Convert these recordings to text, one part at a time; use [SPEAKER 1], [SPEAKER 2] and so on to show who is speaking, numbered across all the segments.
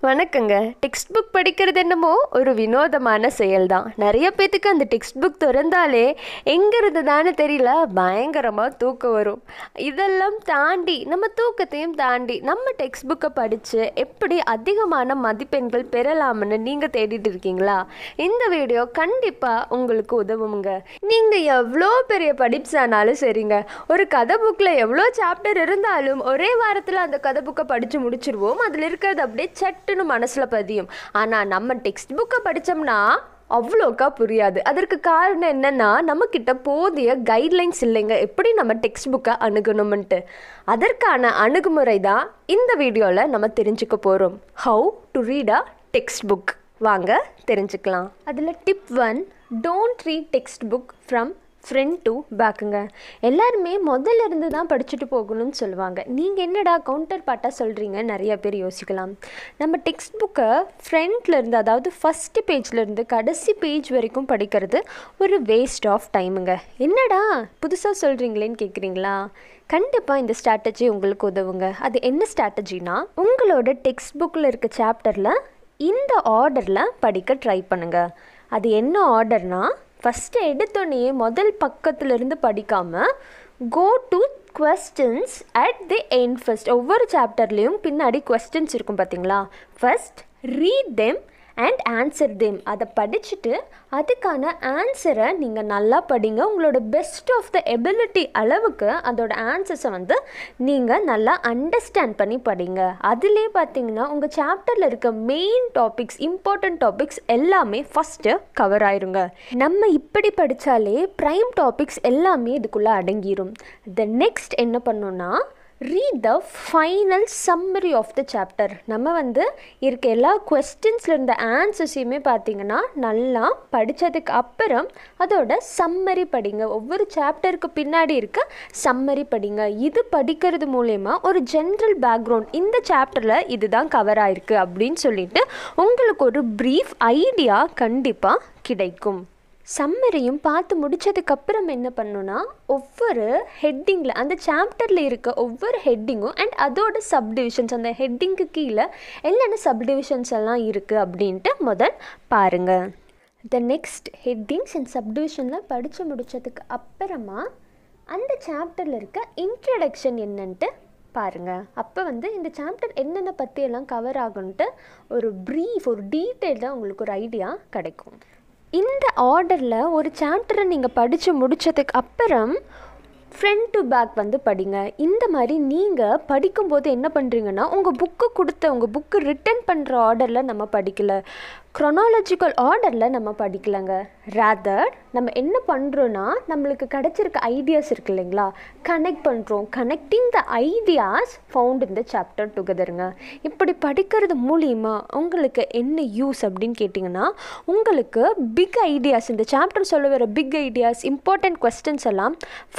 [SPEAKER 1] வணக்கங்க. Text book படிக்கிறது என்னமோ ஒரு வினோதமான செயல் தான். நிறைய பேத்துக்கு அந்த டெக்ஸ்ட் புக் திறந்தாலே எங்கிறது தானே தெரியல, பயங்கரமாக தூக்கம் வரும். இதெல்லாம் தாண்டி நம்ம தூக்கத்தையும் தாண்டி நம்ம டெக்ஸ்ட் புக்கை படித்து எப்படி அதிகமான மதிப்பெண்கள் பெறலாம்னு நீங்கள் தேடிட்டு இருக்கீங்களா? இந்த வீடியோ கண்டிப்பாக உங்களுக்கு உதவுங்க. நீங்கள் எவ்வளோ பெரிய படிப்ஸானாலும் சரிங்க, ஒரு கதை புக்கில் எவ்வளோ சாப்டர் இருந்தாலும் ஒரே வாரத்தில் அந்த கதை புக்கை படித்து முடிச்சிருவோம். அதில் இருக்கிறது அப்படியே சட்டுன்னு மனசில் பதியும். ஆனால் நம்ம டெக்ஸ்ட் புக்கை படித்தோம்னா அவ்வளோக்கா புரியாது. அதற்கு காரணம் என்னென்னா, நம்மக்கிட்ட போதிய கைட்லைன்ஸ் இல்லைங்க, எப்படி நம்ம டெக்ஸ்ட் புக்கை அணுகணும்ன்ட்டு. அதற்கான அணுகுமுறை தான் இந்த வீடியோவில் நம்ம தெரிஞ்சுக்க போகிறோம். How to read a textbook. வாங்க தெரிஞ்சுக்கலாம். அதில் tip 1, don't read textbook from front to பேக்குங்க. எல்லாருமே முதல்ல இருந்து தான் படிச்சுட்டு போகணும்னு சொல்லுவாங்க. நீங்கள் என்னடா கவுண்டர் பார்ட்டாக சொல்கிறீங்க நிறைய பேர் யோசிக்கலாம். நம்ம டெக்ஸ்ட் புக்கை ஃப்ரண்ட்லேருந்து, அதாவது ஃபஸ்ட்டு பேஜ்லேருந்து கடைசி பேஜ் வரைக்கும் படிக்கிறது ஒரு வேஸ்ட் ஆஃப் டைமுங்க. என்னடா புதுசாக சொல்கிறீங்களேன்னு கேட்குறீங்களா? கண்டிப்பாக இந்த ஸ்ட்ராட்டஜி உங்களுக்கு உதவுங்க. அது என்ன ஸ்ட்ராட்டஜினா, உங்களோட டெக்ஸ்ட் புக்கில் இருக்க சாப்டரில் இந்த ஆர்டரில் படிக்க ட்ரை பண்ணுங்கள். அது என்ன ஆர்டர்னா, ஃபஸ்ட்டு எடுத்தோடனே முதல் பக்கத்துலேருந்து படிக்காமல் go to questions at the end first. ஒவ்வொரு சாப்டர்லேயும் பின்னாடி questions இருக்கும் பார்த்தீங்களா? First read them and answer them. அதை படிச்சுட்டு அதுக்கான ஆன்சரை நீங்கள் நல்லா படிங்க. உங்களோட பெஸ்ட் ஆஃப் த எபிலிட்டி அளவுக்கு அதோட ஆன்சர்ஸை நீங்கள் நல்லா அண்டர்ஸ்டாண்ட் பண்ணி படிங்க. அதிலே பார்த்தீங்கன்னா உங்கள் சாப்டரில் இருக்க மெயின் டாபிக்ஸ், இம்பார்ட்டன்ட் டாபிக்ஸ் எல்லாமே ஃபஸ்ட்டு கவர் ஆயிருங்க. நம்ம இப்படி படித்தாலே ப்ரைம் டாபிக்ஸ் எல்லாமே இதுக்குள்ளே அடங்கிடும். நெக்ஸ்ட் என்ன பண்ணோன்னா, read the final summary of the chapter. நம்ம இருக்க எல்லா கொஸ்டின்ஸில் இருந்த ஆன்சர்ஸையுமே பார்த்தீங்கன்னா நல்லா படித்ததுக்கு அப்புறம் அதோட சம்மரி படிங்க. ஒவ்வொரு சாப்டருக்கு பின்னாடி இருக்க சம்மரி படிங்க. இது படிக்கிறது மூலயமா ஒரு ஜென்ரல் பேக்ரவுண்ட், இந்த சாப்டரில் இதுதான் கவர் ஆயிருக்கு அப்படின்னு சொல்லிட்டு உங்களுக்கு ஒரு ப்ரீஃப் ஐடியா கண்டிப்பாக கிடைக்கும். சம்மரியும் பார்த்து முடித்ததுக்கப்புறம் என்ன பண்ணணுன்னா, ஒவ்வொரு ஹெட்டிங்கில் அந்த சாப்டரில் இருக்க ஒவ்வொரு ஹெட்டிங்கும் அண்ட் அதோட சப்டிவிஷன்ஸ், அந்த ஹெட்டிங்க்கு கீழே என்னென்ன சப்டிவிஷன்ஸ் எல்லாம் இருக்குது அப்படின்ட்டு முதல் பாருங்கள். நெக்ஸ்ட் ஹெட்டிங்ஸ் அண்ட் சப்டிவிஷனில் படித்து முடித்ததுக்கு அப்புறமா அந்த சாப்டரில் இருக்க இன்ட்ரடக்ஷன் என்னன்ட்டு பாருங்கள். அப்போ இந்த சாப்டர் என்னென்ன பற்றியெல்லாம் கவர் ஆகுன்ட்டு ஒரு ப்ரீஃப், ஒரு டீட்டெயில்டாக உங்களுக்கு ஒரு ஐடியா கிடைக்கும். இந்த ஆர்டரில் ஒரு சாப்டரை நீங்கள் படித்து முடித்ததுக்கு அப்புறம் ஃப்ரண்ட் டு பேக் படிங்க. இந்த மாதிரி நீங்கள் படிக்கும்போது என்ன பண்ணுறீங்கன்னா, உங்கள் புக்கு ரிட்டன் பண்ணுற ஆர்டரில் நம்ம படிக்கலை, க்ரோனாலஜிக்கல் ஆர்டரில் நம்ம படிக்கலைங்க. ரேதர் நம்ம என்ன பண்ணுறோன்னா, நம்மளுக்கு கிடச்சிருக்க ஐடியாஸ் இருக்குது இல்லைங்களா, கனெக்ட் பண்ணுறோம். Connecting the ideas found in the chapter டுகெதருங்க. இப்படி படிக்கிறது மூலிமா உங்களுக்கு என்ன யூஸ் அப்படின்னு கேட்டிங்கன்னா, உங்களுக்கு பிக் ஐடியாஸ், இந்த சாப்டர் சொல்ல வர பிக் ஐடியாஸ், இம்பார்ட்டண்ட் கொஸ்டின்ஸ் எல்லாம்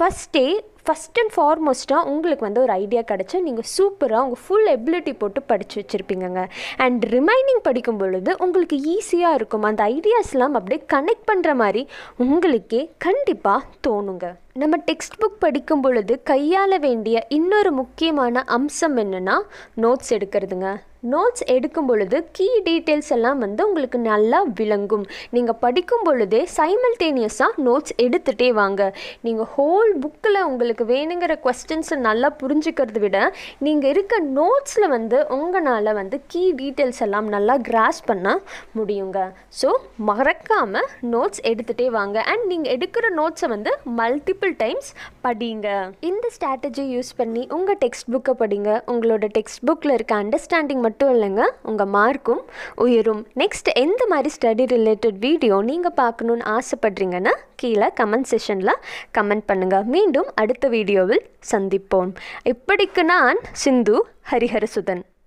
[SPEAKER 1] ஃபஸ்ட் அண்ட் ஃபார்மோஸ்ட்டாக உங்களுக்கு ஒரு ஐடியா கிடச்சி நீங்கள் சூப்பராக உங்கள் ஃபுல் எபிலிட்டி போட்டு படித்து வச்சுருப்பீங்க. அண்ட் ரிமைனிங் படிக்கும் பொழுது உங்களுக்கு ஈஸியாக இருக்கும். அந்த ஐடியாஸ்லாம் அப்படியே கனெக்ட் பண்ணுற மாதிரி உங்களுக்கே கண்டிப்பாக தோணுங்க. நம்ம டெக்ஸ்ட் புக் படிக்கும் பொழுது கையாள வேண்டிய இன்னொரு முக்கியமான அம்சம் என்னென்னா, நோட்ஸ் எடுக்கிறதுங்க. நோட்ஸ் எடுக்கும் பொழுது கீ டீட்டெயில்ஸ் எல்லாம் உங்களுக்கு நல்லா விளங்கும். நீங்கள் படிக்கும் பொழுதே சைமல்டேனியஸாக நோட்ஸ் எடுத்துகிட்டே வாங்க. நீங்கள் ஹோல் புக்கில் உங்களுக்கு வேணுங்கிற கொஸ்டின்ஸை நல்லா புரிஞ்சுக்கிறத விட நீங்கள் இருக்க நோட்ஸில் உங்களால் கீ டீட்டெயில்ஸ் எல்லாம் நல்லா கிராஸ் பண்ண முடியுங்க. ஸோ மறக்காமல் நோட்ஸ் எடுத்துகிட்டே வாங்க. அண்ட் நீங்கள் எடுக்கிற நோட்ஸை மல்டிபிள் டைம்ஸ் படிங்க. இந்த ஸ்ட்ராட்டஜி யூஸ் பண்ணி உங்கள் டெக்ஸ்ட் புக்கை படிங்க. உங்களோட டெக்ஸ்ட் புக்கில் இருக்க அண்டர்ஸ்டாண்டிங் மட்டும் இல்லைங்க, உங்கள் மார்க்கும் உயரும். நெக்ஸ்ட் எந்த மாதிரி ஸ்டடி ரிலேட்டட் வீடியோ நீங்கள் பார்க்கணுன்னு ஆசைப்படுறீங்கன்னா கீழே கமெண்ட் செஷனில் கமெண்ட் பண்ணுங்கள். மீண்டும் அடுத்த வீடியோவில் சந்திப்போம். இப்படிக்கு நான் சிந்து ஹரிஹரசுதன்.